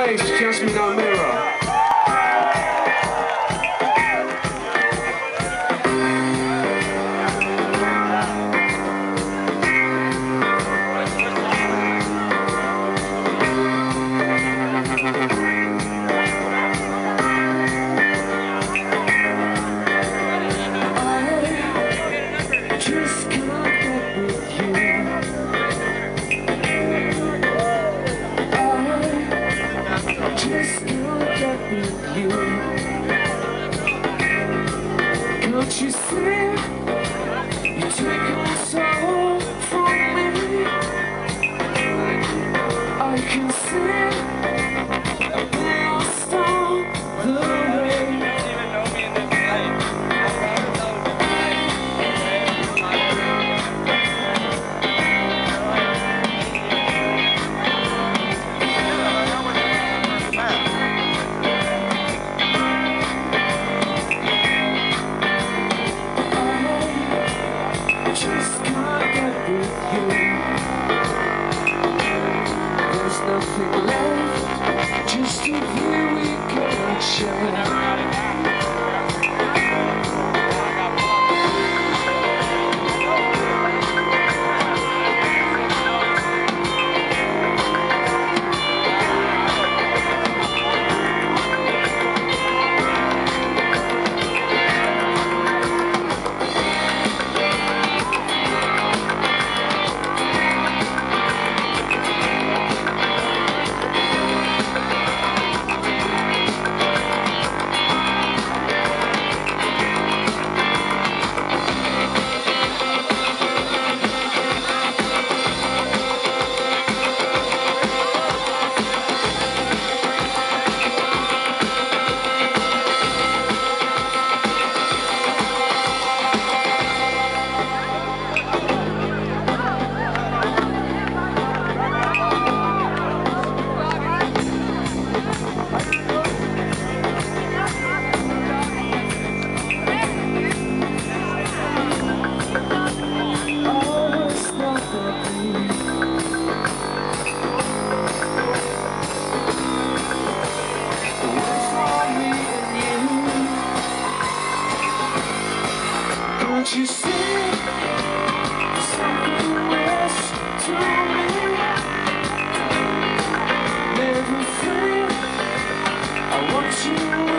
stage to Jasmine O'Meara. Can't you see? You take my soul from me. I can see I've been lost on the way. Just can't get with you. There's nothing left, just a view we cannot share. Can't you see something less to me? Never think I want you.